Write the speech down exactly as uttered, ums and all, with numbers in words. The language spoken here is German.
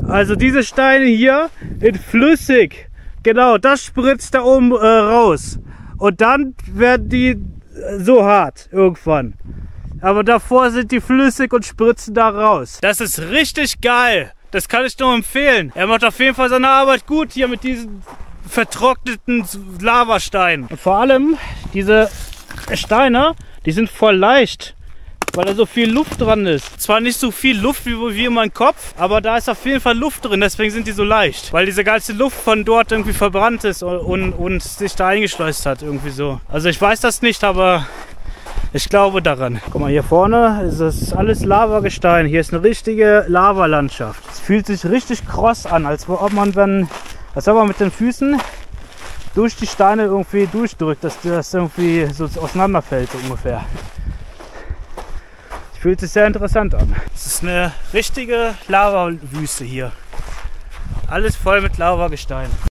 Also diese Steine hier in flüssig. Genau, das spritzt da oben äh, raus. Und dann werden die so hart irgendwann. Aber davor sind die flüssig und spritzen da raus. Das ist richtig geil. Das kann ich nur empfehlen. Er macht auf jeden Fall seine Arbeit gut hier mit diesen vertrockneten Lavasteinen. Und vor allem diese Steine, die sind voll leicht, weil da so viel Luft dran ist. Zwar nicht so viel Luft wie, wie in meinem Kopf, aber da ist auf jeden Fall Luft drin, deswegen sind die so leicht. Weil diese ganze Luft von dort irgendwie verbrannt ist und, und, und sich da eingeschleust hat, irgendwie so. Also ich weiß das nicht, aber ich glaube daran. Guck mal, hier vorne ist das alles Lavagestein. Hier ist eine richtige Lavalandschaft. Es fühlt sich richtig kross an, als ob man, wenn, als ob man mit den Füßen durch die Steine irgendwie durchdrückt, dass das irgendwie so auseinanderfällt so ungefähr. Es fühlt sich sehr interessant an. Es ist eine richtige Lavawüste hier. Alles voll mit Lavagestein.